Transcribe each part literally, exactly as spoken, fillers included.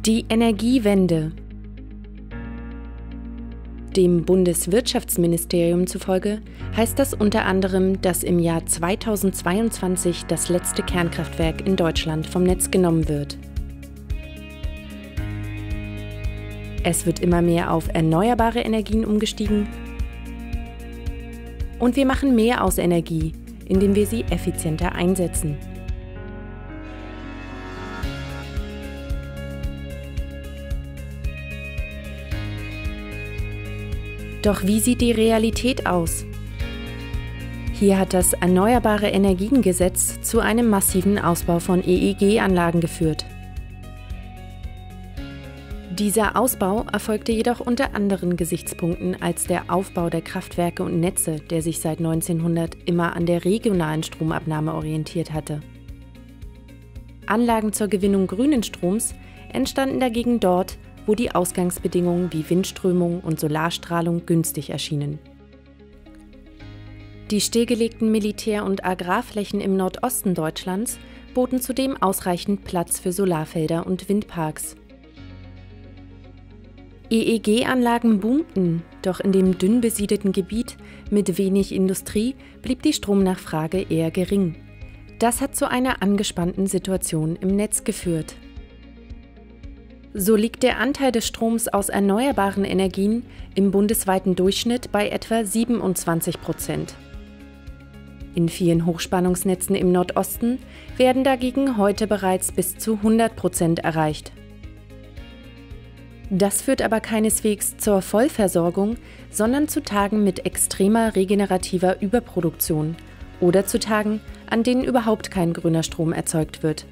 Die Energiewende. Dem Bundeswirtschaftsministerium zufolge heißt das unter anderem, dass im Jahr zweitausendzweiundzwanzig das letzte Kernkraftwerk in Deutschland vom Netz genommen wird. Es wird immer mehr auf erneuerbare Energien umgestiegen und wir machen mehr aus Energie, indem wir sie effizienter einsetzen. Doch wie sieht die Realität aus? Hier hat das Erneuerbare Energiengesetz zu einem massiven Ausbau von E E G-Anlagen geführt. Dieser Ausbau erfolgte jedoch unter anderen Gesichtspunkten als der Aufbau der Kraftwerke und Netze, der sich seit neunzehnhundert immer an der regionalen Stromabnahme orientiert hatte. Anlagen zur Gewinnung grünen Stroms entstanden dagegen dort, wo die Ausgangsbedingungen wie Windströmung und Solarstrahlung günstig erschienen. Die stillgelegten Militär- und Agrarflächen im Nordosten Deutschlands boten zudem ausreichend Platz für Solarfelder und Windparks. E E G-Anlagen boomten, doch in dem dünn besiedelten Gebiet mit wenig Industrie blieb die Stromnachfrage eher gering. Das hat zu einer angespannten Situation im Netz geführt. So liegt der Anteil des Stroms aus erneuerbaren Energien im bundesweiten Durchschnitt bei etwa siebenundzwanzig Prozent. In vielen Hochspannungsnetzen im Nordosten werden dagegen heute bereits bis zu hundert Prozent erreicht. Das führt aber keineswegs zur Vollversorgung, sondern zu Tagen mit extremer regenerativer Überproduktion oder zu Tagen, an denen überhaupt kein grüner Strom erzeugt wird.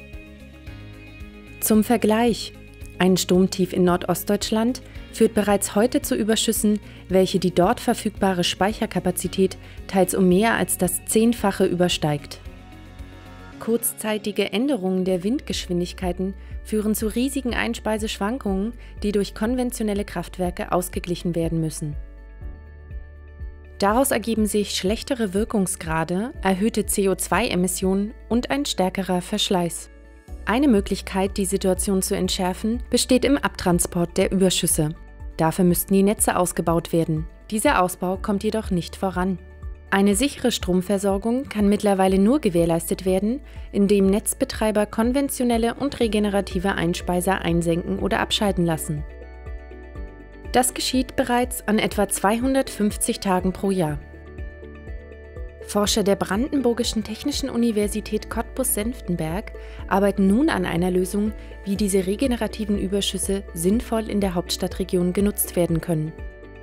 Zum Vergleich: Ein Sturmtief in Nordostdeutschland führt bereits heute zu Überschüssen, welche die dort verfügbare Speicherkapazität teils um mehr als das Zehnfache übersteigt. Kurzzeitige Änderungen der Windgeschwindigkeiten führen zu riesigen Einspeiseschwankungen, die durch konventionelle Kraftwerke ausgeglichen werden müssen. Daraus ergeben sich schlechtere Wirkungsgrade, erhöhte C O zwei Emissionen und ein stärkerer Verschleiß. Eine Möglichkeit, die Situation zu entschärfen, besteht im Abtransport der Überschüsse. Dafür müssten die Netze ausgebaut werden. Dieser Ausbau kommt jedoch nicht voran. Eine sichere Stromversorgung kann mittlerweile nur gewährleistet werden, indem Netzbetreiber konventionelle und regenerative Einspeiser einsenken oder abschalten lassen. Das geschieht bereits an etwa zweihundertfünfzig Tagen pro Jahr. Forscher der Brandenburgischen Technischen Universität Cottbus-Senftenberg arbeiten nun an einer Lösung, wie diese regenerativen Überschüsse sinnvoll in der Hauptstadtregion genutzt werden können.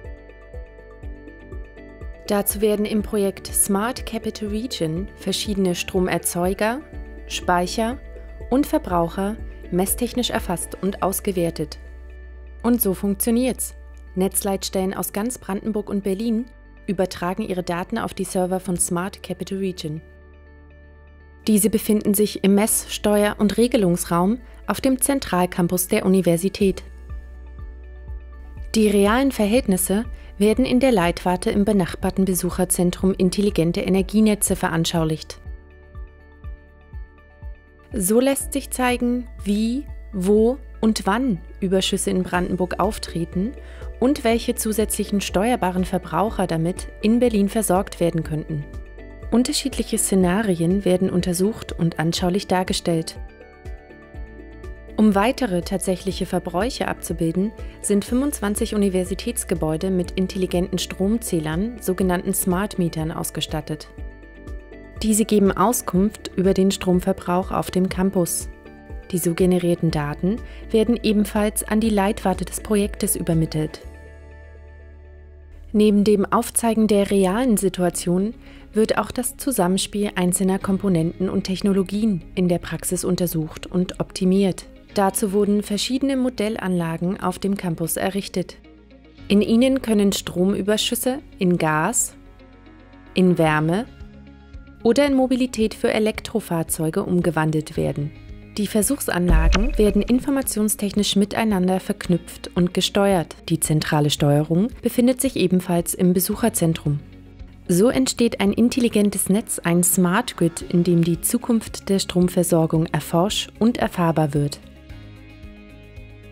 Dazu werden im Projekt Smart Capital Region verschiedene Stromerzeuger, Speicher und Verbraucher messtechnisch erfasst und ausgewertet. Und so funktioniert's. Netzleitstellen aus ganz Brandenburg und Berlin übertragen ihre Daten auf die Server von Smart Capital Region. Diese befinden sich im Mess-, Steuer- und Regelungsraum auf dem Zentralcampus der Universität. Die realen Verhältnisse werden in der Leitwarte im benachbarten Besucherzentrum Intelligente Energienetze veranschaulicht. So lässt sich zeigen, wie, wo und wann Überschüsse in Brandenburg auftreten und welche zusätzlichen steuerbaren Verbraucher damit in Berlin versorgt werden könnten. Unterschiedliche Szenarien werden untersucht und anschaulich dargestellt. Um weitere tatsächliche Verbräuche abzubilden, sind fünfundzwanzig Universitätsgebäude mit intelligenten Stromzählern, sogenannten Smart Metern, ausgestattet. Diese geben Auskunft über den Stromverbrauch auf dem Campus. Die so generierten Daten werden ebenfalls an die Leitwarte des Projektes übermittelt. Neben dem Aufzeigen der realen Situation wird auch das Zusammenspiel einzelner Komponenten und Technologien in der Praxis untersucht und optimiert. Dazu wurden verschiedene Modellanlagen auf dem Campus errichtet. In ihnen können Stromüberschüsse in Gas, in Wärme oder in Mobilität für Elektrofahrzeuge umgewandelt werden. Die Versuchsanlagen werden informationstechnisch miteinander verknüpft und gesteuert. Die zentrale Steuerung befindet sich ebenfalls im Besucherzentrum. So entsteht ein intelligentes Netz, ein Smart Grid, in dem die Zukunft der Stromversorgung erforscht und erfahrbar wird.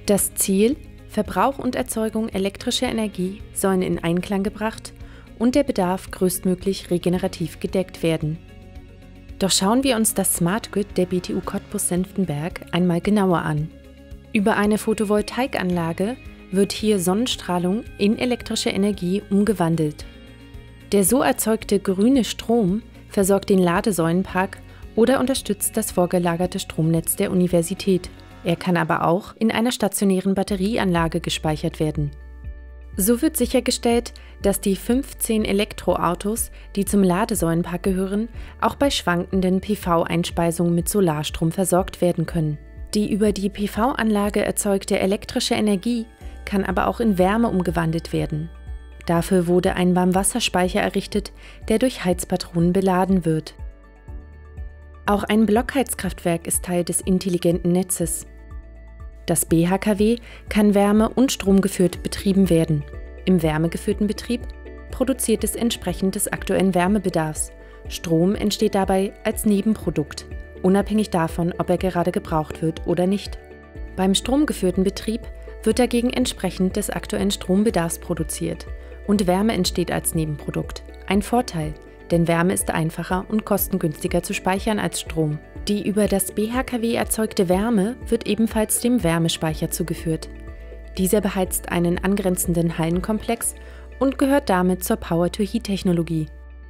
Das Ziel: Verbrauch und Erzeugung elektrischer Energie sollen in Einklang gebracht und der Bedarf größtmöglich regenerativ gedeckt werden. Doch schauen wir uns das Smart Grid der B T U Cottbus-Senftenberg einmal genauer an. Über eine Photovoltaikanlage wird hier Sonnenstrahlung in elektrische Energie umgewandelt. Der so erzeugte grüne Strom versorgt den Ladesäulenpark oder unterstützt das vorgelagerte Stromnetz der Universität. Er kann aber auch in einer stationären Batterieanlage gespeichert werden. So wird sichergestellt, dass die fünfzehn Elektroautos, die zum Ladesäulenpark gehören, auch bei schwankenden P V-Einspeisungen mit Solarstrom versorgt werden können. Die über die P V-Anlage erzeugte elektrische Energie kann aber auch in Wärme umgewandelt werden. Dafür wurde ein Warmwasserspeicher errichtet, der durch Heizpatronen beladen wird. Auch ein Blockheizkraftwerk ist Teil des intelligenten Netzes. Das B H K W kann wärme- und stromgeführt betrieben werden. Im wärmegeführten Betrieb produziert es entsprechend des aktuellen Wärmebedarfs. Strom entsteht dabei als Nebenprodukt, unabhängig davon, ob er gerade gebraucht wird oder nicht. Beim stromgeführten Betrieb wird dagegen entsprechend des aktuellen Strombedarfs produziert und Wärme entsteht als Nebenprodukt. Ein Vorteil, denn Wärme ist einfacher und kostengünstiger zu speichern als Strom. Die über das B H K W erzeugte Wärme wird ebenfalls dem Wärmespeicher zugeführt. Dieser beheizt einen angrenzenden Hallenkomplex und gehört damit zur Power-to-Heat-Technologie.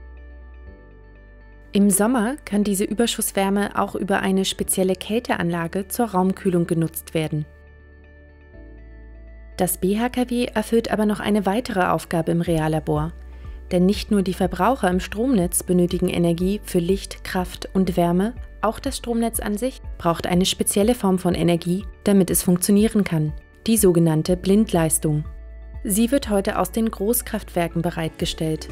Im Sommer kann diese Überschusswärme auch über eine spezielle Kälteanlage zur Raumkühlung genutzt werden. Das B H K W erfüllt aber noch eine weitere Aufgabe im Reallabor. Denn nicht nur die Verbraucher im Stromnetz benötigen Energie für Licht, Kraft und Wärme, auch das Stromnetz an sich braucht eine spezielle Form von Energie, damit es funktionieren kann, die sogenannte Blindleistung. Sie wird heute aus den Großkraftwerken bereitgestellt.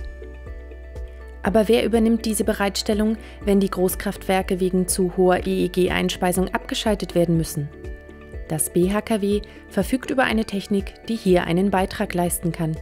Aber wer übernimmt diese Bereitstellung, wenn die Großkraftwerke wegen zu hoher E E G-Einspeisung abgeschaltet werden müssen? Das B H K W verfügt über eine Technik, die hier einen Beitrag leisten kann.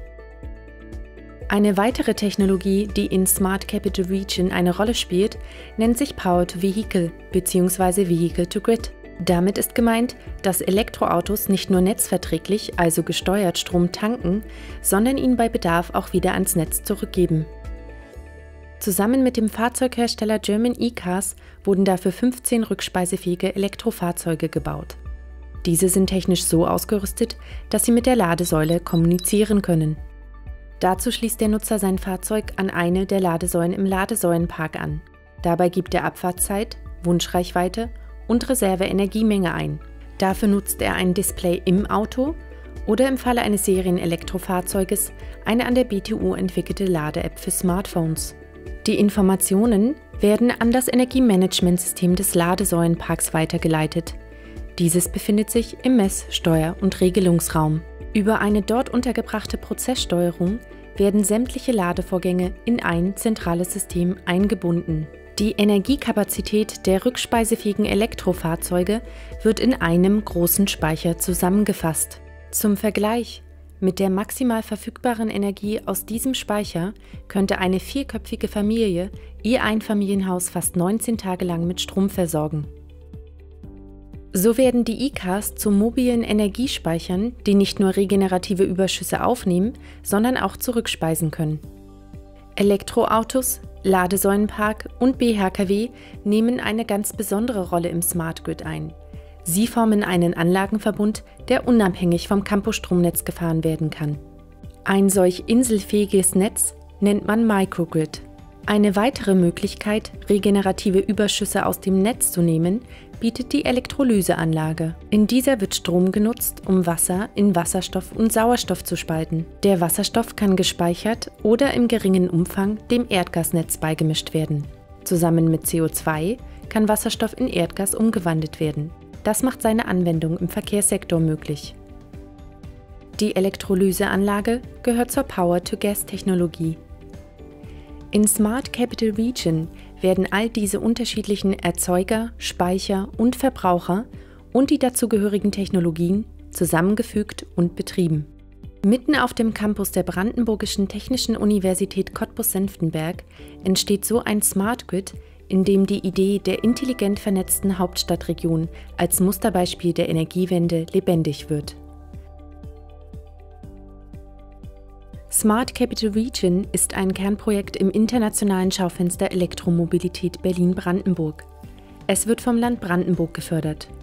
Eine weitere Technologie, die in Smart Capital Region eine Rolle spielt, nennt sich Power to Vehicle bzw. Vehicle to Grid. Damit ist gemeint, dass Elektroautos nicht nur netzverträglich, also gesteuert Strom tanken, sondern ihn bei Bedarf auch wieder ans Netz zurückgeben. Zusammen mit dem Fahrzeughersteller German E-Cars wurden dafür fünfzehn rückspeisefähige Elektrofahrzeuge gebaut. Diese sind technisch so ausgerüstet, dass sie mit der Ladesäule kommunizieren können. Dazu schließt der Nutzer sein Fahrzeug an eine der Ladesäulen im Ladesäulenpark an. Dabei gibt er Abfahrtszeit, Wunschreichweite und Reserve-Energiemenge ein. Dafür nutzt er ein Display im Auto oder im Falle eines Serien-Elektrofahrzeuges eine an der B T U entwickelte Lade-App für Smartphones. Die Informationen werden an das Energiemanagementsystem des Ladesäulenparks weitergeleitet. Dieses befindet sich im Mess-, Steuer- und Regelungsraum. Über eine dort untergebrachte Prozesssteuerung werden sämtliche Ladevorgänge in ein zentrales System eingebunden. Die Energiekapazität der rückspeisefähigen Elektrofahrzeuge wird in einem großen Speicher zusammengefasst. Zum Vergleich: Mit der maximal verfügbaren Energie aus diesem Speicher könnte eine vierköpfige Familie ihr Einfamilienhaus fast neunzehn Tage lang mit Strom versorgen. So werden die E-Cars zu mobilen Energiespeichern, die nicht nur regenerative Überschüsse aufnehmen, sondern auch zurückspeisen können. Elektroautos, Ladesäulenpark und B H K W nehmen eine ganz besondere Rolle im Smart Grid ein. Sie formen einen Anlagenverbund, der unabhängig vom Campusstromnetz gefahren werden kann. Ein solch inselfähiges Netz nennt man Microgrid. Eine weitere Möglichkeit, regenerative Überschüsse aus dem Netz zu nehmen, bietet die Elektrolyseanlage. In dieser wird Strom genutzt, um Wasser in Wasserstoff und Sauerstoff zu spalten. Der Wasserstoff kann gespeichert oder im geringen Umfang dem Erdgasnetz beigemischt werden. Zusammen mit C O zwei kann Wasserstoff in Erdgas umgewandelt werden. Das macht seine Anwendung im Verkehrssektor möglich. Die Elektrolyseanlage gehört zur Power-to-Gas-Technologie. In Smart Capital Region werden all diese unterschiedlichen Erzeuger, Speicher und Verbraucher und die dazugehörigen Technologien zusammengefügt und betrieben. Mitten auf dem Campus der Brandenburgischen Technischen Universität Cottbus-Senftenberg entsteht so ein Smart Grid in dem die Idee der intelligent vernetzten Hauptstadtregion als Musterbeispiel der Energiewende lebendig wird. Smart Capital Region ist ein Kernprojekt im internationalen Schaufenster Elektromobilität Berlin-Brandenburg. Es wird vom Land Brandenburg gefördert.